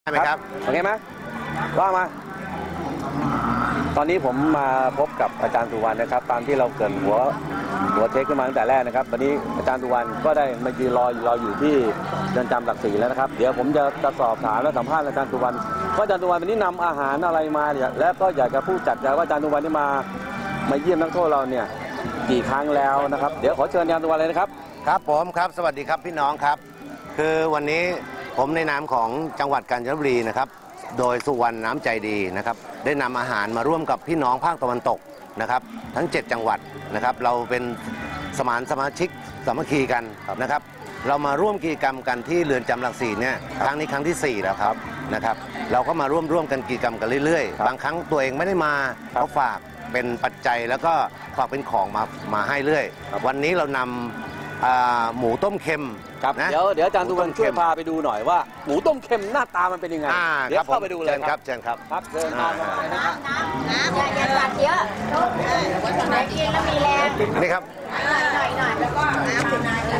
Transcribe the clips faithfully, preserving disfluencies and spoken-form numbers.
ใช่ไหมครับโอเคไหมว่ามาตอนนี้ผมมาพบกับอาจารย์สุวรรณนะครับตามที่เราเกิดหัวหัวเทคขึ้นมาตั้งแต่แรกนะครับวันนี้อาจารย์สุวรรณก็ได้มายืนรอเราอยู่ที่เรือนจำหลักสี่แล้วนะครับเดี๋ยวผมจะจะสอบถามและสัมภาษณ์อาจารย์สุวรรณว่าอาจารย์สุวรรณวันนี้นำอาหารอะไรมาเนี่ยและก็อยากจะพูดจัดใจว่าอาจารย์สุวรรณที่มามาเยี่ยมนักโทษเราเนี่ยกี่ครั้งแล้วนะครับเดี๋ยวขอเชิญอาจารย์สุวรรณเลยนะครับครับผมครับสวัสดีครับพี่น้องครับคือวันนี้ผมในนามของจังหวัดกาญจนบุรีนะครับโดยสุวรรณน้ำใจดีนะครับได้นำอาหารมาร่วมกับพี่น้องภาคตะวันตกนะครับทั้งเจ็ดจังหวัดนะครับเราเป็นสมานสมาชิกสามัคคีกันนะครับเรามาร่วมกิจกรรมกันที่เรือนจำหลักสี่เนี่ยครั้งนี้ครั้งที่สี่แล้วครับนะครับเราก็มาร่วมร่วมกันกิจกรรมกันเรื่อยๆบางครั้งตัวเองไม่ได้มาเขาฝากเป็นปัจจัยแล้วก็ฝากเป็นของมามาให้เรื่อยวันนี้เรานำหมูต้มเค็มครับเดี๋ยวเดี๋ยวอาจารย์สุวรรณช่วยพาไปดูหน่อยว่าหมูต้มเค็มหน้าตามันเป็นยังไงเดี๋ยวเข้าไปดูเลยครับเชิญครับครับเชิญมานะครับน้ำอย่าอย่าตัดเยอะไหนกินแล้วมีแรงนี่ครับหน่อยหน่อยหน่อยแล้วก็น้ำเป็นนาย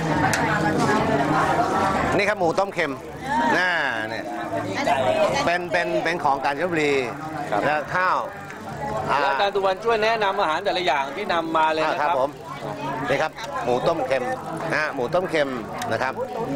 นี่ครับหมูต้มเค็มน่าเนี่ยเป็นเป็นเป็นของกาญจนบุรีแล้วข้าวอาจารย์สุวรรณช่วยแนะนำอาหารแต่ละอย่างที่นำมาเลยนะครับผมนี่ครับหมูต้มเค็มนะหมูต้มเค็มนะครับ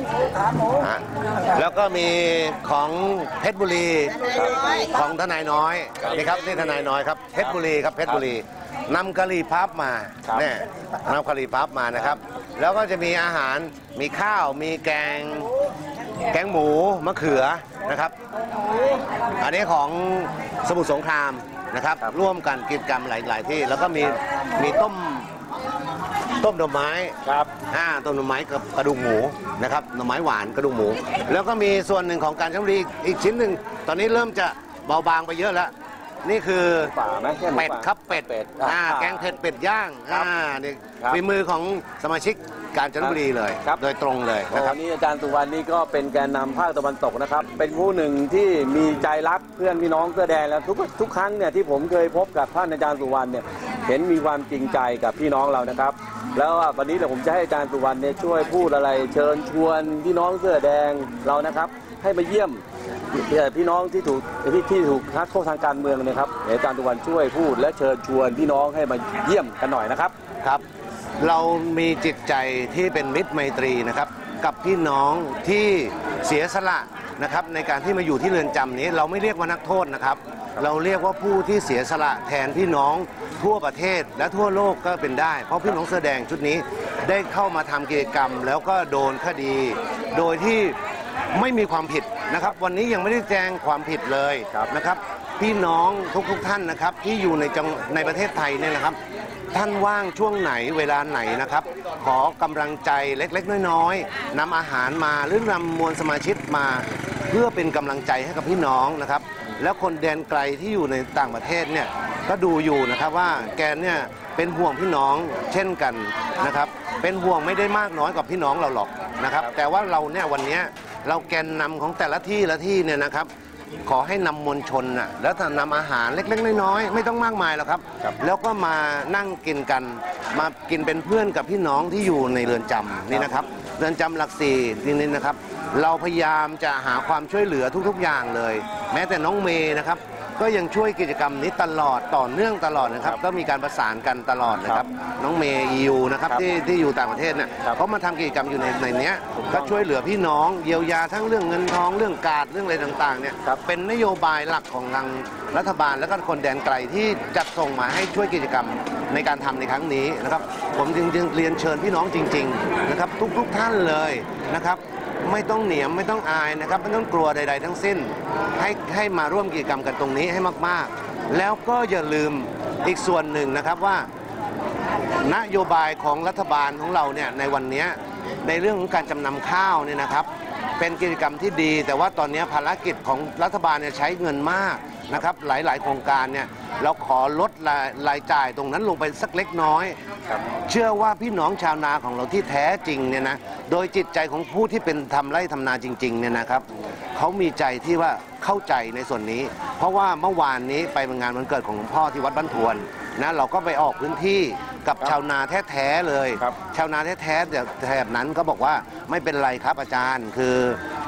แล้วก็มีของเพชรบุรีของทนายน้อยนี่ครับนี่ทนายน้อยครับเพชรบุรีครับเพชรบุรีนำกะหรี่พับมาเนี่ยนำกะหรี่พับมานะครับแล้วก็จะมีอาหารมีข้าวมีแกงแกงหมูมะเขือนะครับอันนี้ของสมุทรสงครามนะครับร่วมกันกิจกรรมหลายๆที่แล้วก็มีมีต้มต้มหน่อไม้ครับอ่าต้มหน่อไม้กับกระดูกหมูนะครับหน่อไม้หวานกระดูกหมู แล้วก็มีส่วนหนึ่งของการจังหวัดอีกชิ้นหนึ่งตอนนี้เริ่มจะเบาบางไปเยอะแล้วนี่คือเป็ดครับเป็ดอ่าแกงเผ็ดเป็ดย่างอ่านี่ฝีมือของสมาชิกกาญจนบุรีเลยโดยตรงเลยนะครับนี่อาจารย์สุวรรณนี่ก็เป็นแกนนำภาคตะวันตกนะครับเป็นผู้หนึ่งที่มีใจรักเพื่อนพี่น้องเสื้อแดงแล้วทุกทุกครั้งเนี่ยที่ผมเคยพบกับท่านอาจารย์สุวรรณเนี่ยเห็นมีความจริงใจกับพี่น้องเรานะครับแล้ววันนี้เดี๋ยวผมจะให้อาจารย์สุวรรณเนี่ยช่วยพูดอะไรเชิญชวนพี่น้องเสื้อแดงเรานะครับให้มาเยี่ยมพี่น้องที่ถูกที่ที่ถูกนักโทษทางการเมืองนะครับอาจารย์สุวรรณช่วยพูดและเชิญชวนพี่น้องให้มาเยี่ยมกันหน่อยนะครับครับเรามีจิตใจที่เป็นมิตรไมตรีนะครับกับพี่น้องที่เสียสละนะครับในการที่มาอยู่ที่เรือนจำนี้เราไม่เรียกว่านักโทษนะครับเราเรียกว่าผู้ที่เสียสละแทนพี่น้องทั่วประเทศและทั่วโลกก็เป็นได้เพราะพี่น้องเสื้อแดงชุดนี้ได้เข้ามาทำกิจกรรมแล้วก็โดนคดีโดยที่ไม่มีความผิดนะครับวันนี้ยังไม่ได้แจ้งความผิดเลยนะครับพี่น้องทุกๆท่านนะครับที่อยู่ในจังในประเทศไทยเนี่ยนะครับท่านว่างช่วงไหนเวลาไหนนะครับขอกำลังใจเล็กๆน้อยๆนำอาหารมาหรือนำมวลสมาชิกมาเพื่อเป็นกำลังใจให้กับพี่น้องนะครับแล้วคนแดนไกลที่อยู่ในต่างประเทศเนี่ยก็ดูอยู่นะครับว่าแกเนี่ยเป็นห่วงพี่น้องเช่นกันนะครับเป็นห่วงไม่ได้มากน้อยกว่าพี่น้องเราหรอกนะครับแต่ว่าเราเนี่ยวันนี้เราแกนนำของแต่ละที่ละที่เนี่ยนะครับขอให้นำมวลชนน่ะแล้วนำอาหารเล็กๆน้อยๆไม่ต้องมากมายหรอกครับแล้วก็มานั่งกินกันมากินเป็นเพื่อนกับพี่น้องที่อยู่ในเรือนจำนี่นะครับเรือนจำหลักสี่นี่นะครับเราพยายามจะหาความช่วยเหลือทุกๆอย่างเลยแม้แต่น้องเมย์นะครับก็ยังช่วยกิจกรรมนี้ตลอดต่อเนื่องตลอดนะครับก็มีการประสานกันตลอดนะครับน้องเมย์ยูนะครับที่ที่อยู่ต่างประเทศเนี่ยเขามาทำกิจกรรมอยู่ในในนี้ก็ช่วยเหลือพี่น้องเยียวยาทั้งเรื่องเงินทองเรื่องการเรื่องอะไรต่างๆเนี่ยเป็นนโยบายหลักของทางรัฐบาลและก็คนแดนไกลที่จัดส่งมาให้ช่วยกิจกรรมในการทำในครั้งนี้นะครับผมจึงจึงเรียนเชิญพี่น้องจริงๆนะครับทุกๆท่านเลยนะครับไม่ต้องเหนียมไม่ต้องอายนะครับไม่ต้องกลัวใดๆทั้งสิ้นให้ให้มาร่วมกิจกรรมกันตรงนี้ให้มากๆแล้วก็อย่าลืมอีกส่วนหนึ่งนะครับว่านโยบายของรัฐบาลของเราเนี่ยในวันนี้ในเรื่องของการจำนำข้าวเนี่ยนะครับเป็นกิจกรรมที่ดีแต่ว่าตอนนี้ภารกิจของรัฐบาลเนี่ยใช้เงินมากนะครับหลายๆโครงการเนี่ยเราขอลดรายจ่ายตรงนั้นลงไปสักเล็กน้อยเชื่อว่าพี่น้องชาวนาของเราที่แท้จริงเนี่ยนะโดยจิตใจของผู้ที่เป็นทำไร่ทำนาจริงๆเนี่ยนะครับเขามีใจที่ว่าเข้าใจในส่วนนี้เพราะว่าเมื่อวานนี้ไปงานวันเกิดของหลวงพ่อที่วัดบ้านทวนนะเราก็ไปออกพื้นที่กับชาวนาแท้ๆเลยชาวนาแท้ๆแต่แถบนั้นก็บอกว่าไม่เป็นไรครับอาจารย์คือ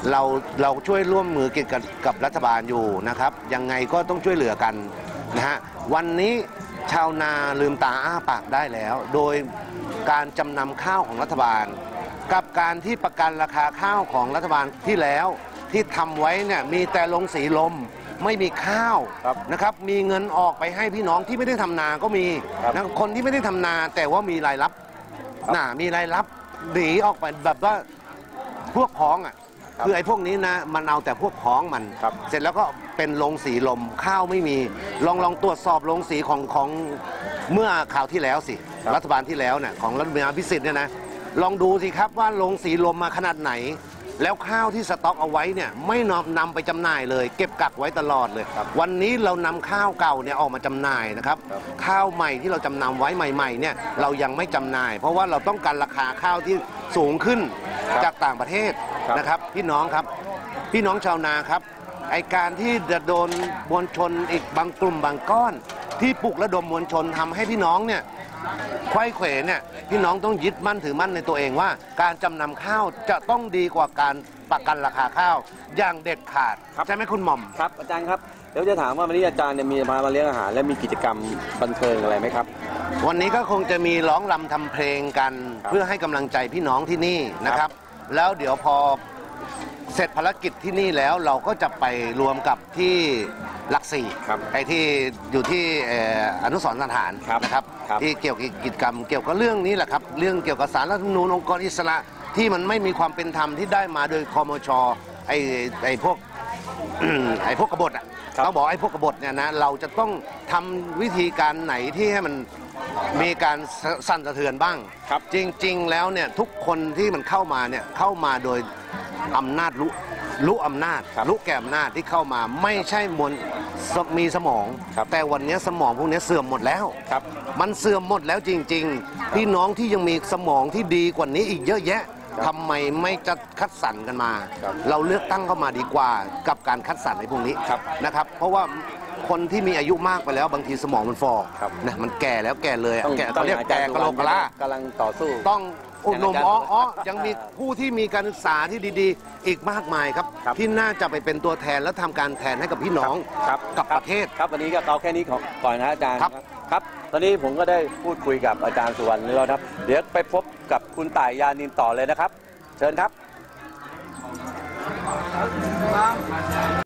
เราเราช่วยร่วมมือกิจกับกับรัฐบาลอยู่นะครับยังไงก็ต้องช่วยเหลือกันนะฮะวันนี้ชาวนาลืมตาอ้าปากได้แล้ว โดยการจำนำข้าวของรัฐบาล กับการที่ประกันราคาข้าวของรัฐบาลที่แล้วที่ทำไว้เนี่ยมีแต่ลงสีลมไม่มีข้าวนะครับมีเงินออกไปให้พี่น้องที่ไม่ได้ทำนาก็มีนะคนที่ไม่ได้ทำนาแต่ว่ามีรายรับน่ามีรายรับหนีออกไปแบบว่าพวกพ้องอ่ะคือไอ้พวกนี้นะมันเอาแต่พวกพ้องมันเสร็จแล้วก็เป็นลงสีลมข้าวไม่มีลองลองตรวจสอบลงสีของของเมื่อข่าวที่แล้วสิรัฐบาลที่แล้วเนี่ยของรัฐบาลพิสิทธิ์เนี่ยนะลองดูสิครับว่าลงสีลมมาขนาดไหนแล้วข้าวที่สต็อกเอาไว้เนี่ยไม่นำนำไปจำหน่ายเลยเก็บกักไว้ตลอดเลยวันนี้เรานำข้าวเก่าเนี่ยออกมาจำหน่ายนะครับข้าวใหม่ที่เราจำนำไว้ใหม่ๆเนี่ยเรายังไม่จำหน่าย เพราะว่าเราต้องการราคาข้าวที่สูงขึ้นจากต่างประเทศนะครับพี่น้องครับพี่น้องชาวนาครับไอการที่จะโดนมวลชนอีกบางกลุ่มบางก้อนที่ปลุกระดมมวลชนทำให้พี่น้องเนี่ยไขว้เขวเนี่ยพี่น้องต้องยึดมั่นถือมั่นในตัวเองว่าการจำนำข้าวจะต้องดีกว่าการประกันราคาข้าวอย่างเด็ดขาดใช่ไหมคุณหม่อมครับอาจารย์ครับเดี๋ยวจะถามว่าวันนี้อาจารย์เนี่ยมีมามาเลี้ยงอาหารและมีกิจกรรมบันเทิงอะไรไหมครับวันนี้ก็คงจะมีร้องรำทำเพลงกันเพื่อให้กำลังใจพี่น้องที่นี่นะครับแล้วเดี๋ยวพอเสร็จภารกิจที่นี่แล้วเราก็จะไปรวมกับที่หลักสี่ไอ้ที่อยู่ที่อนุสรณ์สถานนะครับที่เกี่ยวกับกิจกรรมเกี่ยวกับเรื่องนี้แหละครับเรื่องเกี่ยวกับศาลรัฐธรรมนูญองค์กรอิสระที่มันไม่มีความเป็นธรรมที่ได้มาโดยคมช.ไอ้ไอ้พวกไอ้พวกกบฏอ่ะเขาบอกไอ้พวกกบฏเนี่ยนะเราจะต้องทำวิธีการไหนที่ให้มันมีการสั่นสะเทือนบ้างจริงๆแล้วเนี่ยทุกคนที่มันเข้ามาเนี่ยเข้ามาโดยอำนาจรู้รู้อำนาจรู้แก่อำนาจที่เข้ามาไม่ใช่มวลมีสมองแต่วันนี้สมองพวกนี้เสื่อมหมดแล้วมันเสื่อมหมดแล้วจริงๆพี่น้องที่ยังมีสมองที่ดีกว่านี้อีกเยอะแยะทำไมไม่จะคัดสรรกันมาเราเลือกตั้งเข้ามาดีกว่ากับการคัดสรรในพวกนี้นะครับเพราะว่าคนที่มีอายุมากไปแล้วบางทีสมองมันฟอนะมันแก่แล้วแก่เลยแก่เขาเรียกแก่กะโหลกกะลากำลังต่อสู้ต้องอุดมอ้ออ้อยังมีผู้ที่มีการศึกษาที่ดีๆอีกมากมายครับที่น่าจะไปเป็นตัวแทนและทำการแทนให้กับพี่น้องกับประเทศครับวันนี้ก็เอาแค่นี้ก่อนนะอาจารย์ครับตอนนี้ผมก็ได้พูดคุยกับอาจารย์สุวรรณแล้วครับเดี๋ยวไปพบกับคุณต่ายยานินต่อเลยนะครับเชิญครับ